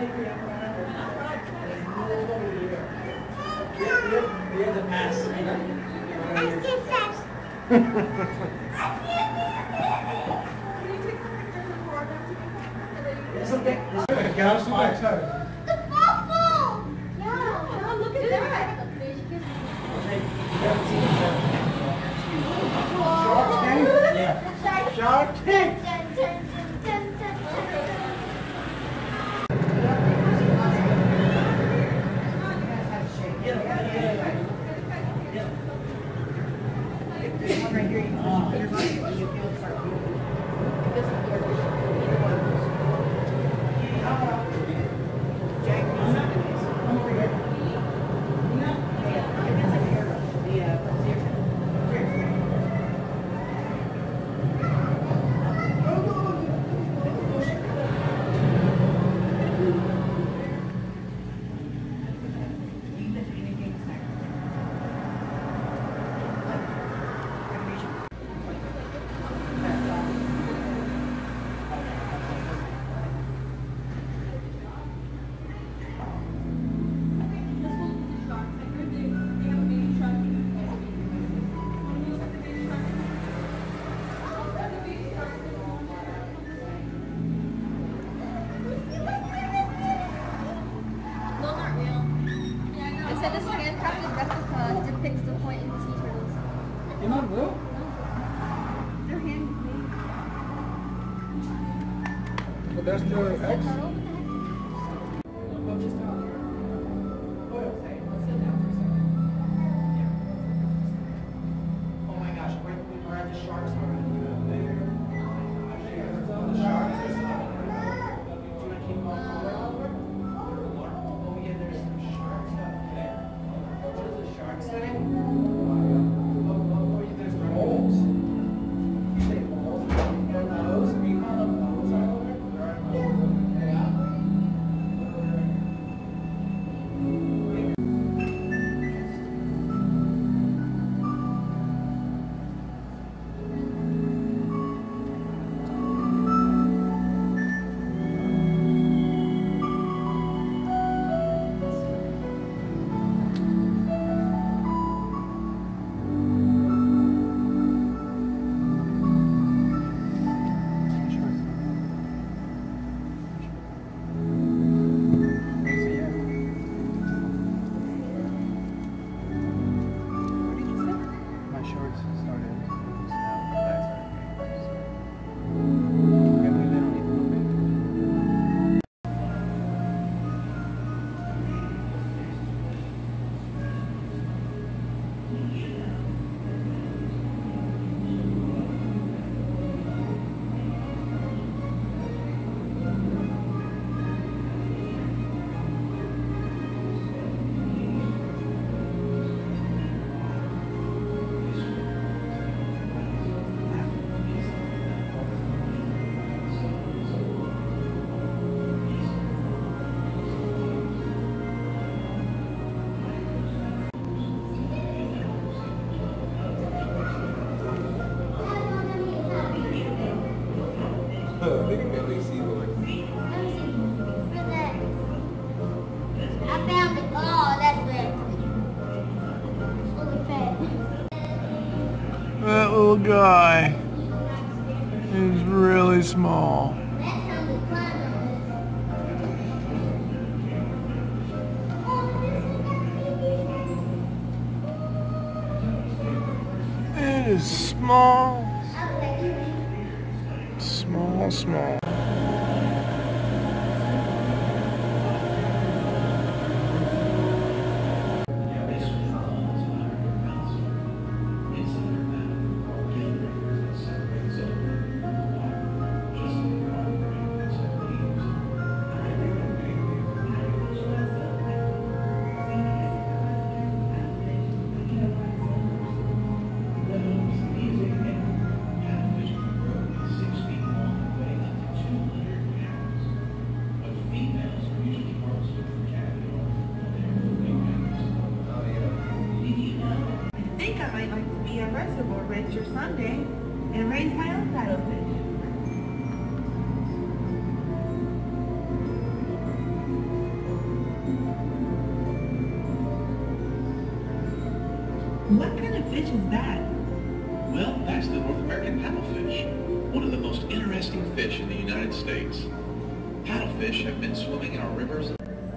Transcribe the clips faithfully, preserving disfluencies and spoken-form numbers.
We have the pass. It's okay. Get out of the spot. The bubble! Yeah, oh, look at that. Shark Tank? Yeah. Shark Tank! You're not real? No. They're handmade. But that's still an X? Oh my gosh, we're, we're at the sharks already. The sharks are stuck. Do you want to keep going forward? Oh yeah, there's some sharks up there. What is the shark say? They can barely see the I found it. Oh, that's red. Fully fat. That little guy is really small. It is small. Small, small. Reservoir register Sunday and raise my own paddlefish. fish is that? Well, that's the North American paddlefish, one of the most interesting fish in the United States. Paddlefish have been swimming in our rivers.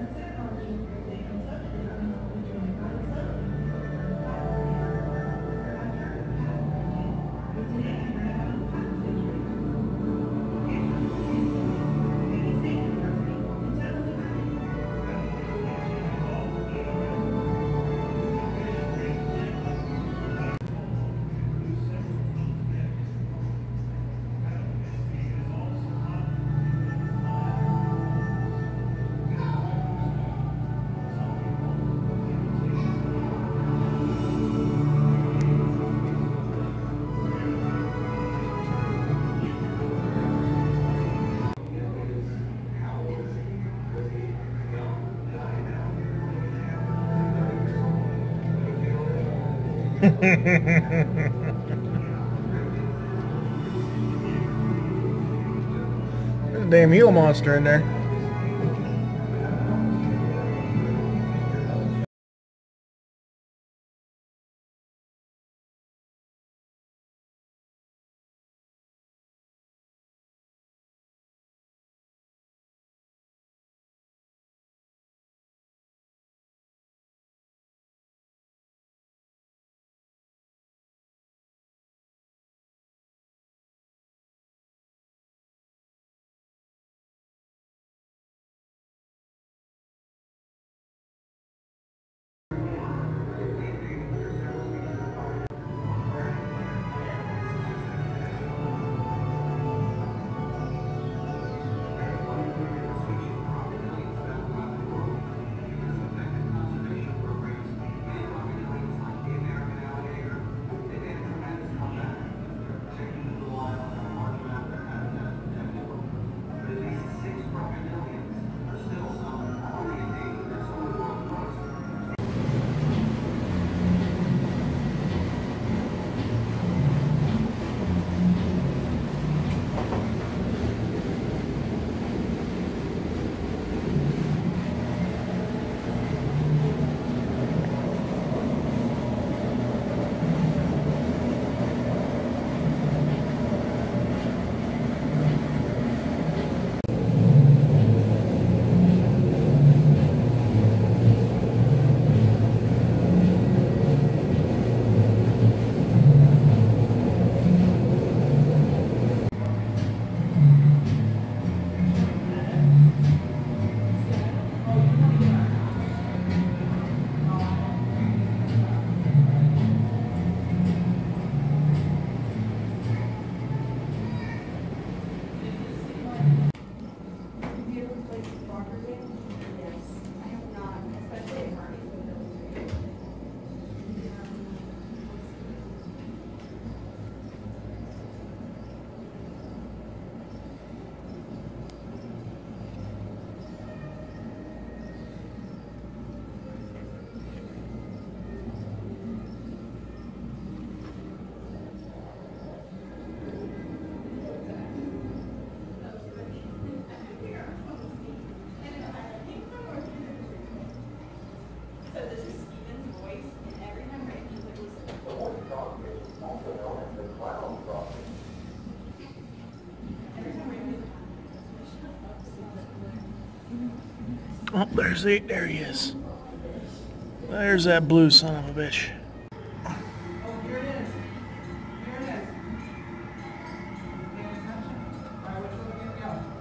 There's a damn Gila monster in there. Oh, there's the, there he is. There's that blue son of a bitch. Oh, here it is. Here it is. Pay attention. All right, which one are we gonna go?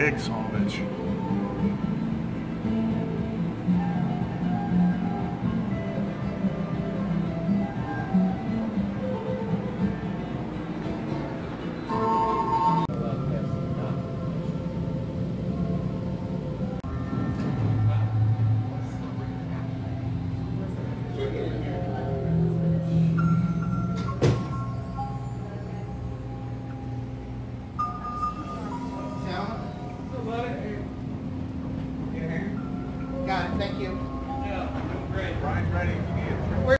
Big son of a bitch. Got it, thank you. Yeah, doing great. Brian's ready if you need it.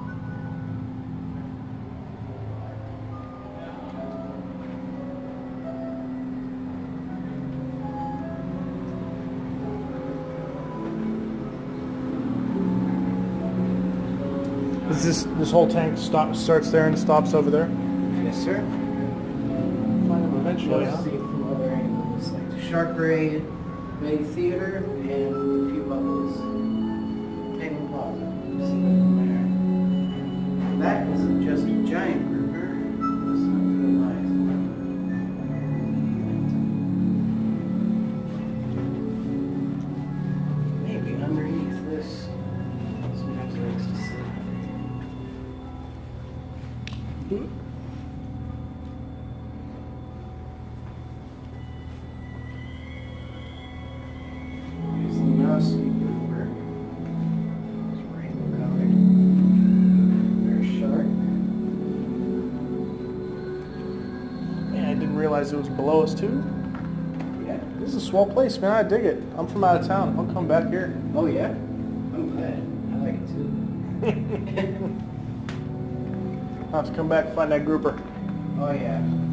Is this this whole tank stop starts there and stops over there? Yes, sir. Find them eventually, You'll huh? see it from other angles, like the Shark Ray, Bay Theater, and a few bubbles. Table Plaza. You see that from there. That is just a giant grouper. Listen up to the lights. Maybe underneath this, sometimes it likes to sit. Here's the mouse grouper. It's rainbow colored. There's shark. Man, I didn't realize it was below us too. Yeah. This is a swell place, man. I dig it. I'm from out of town. I'll come back here. Oh yeah. I'm glad. I like it too. I'll have to come back and find that grouper. Oh yeah.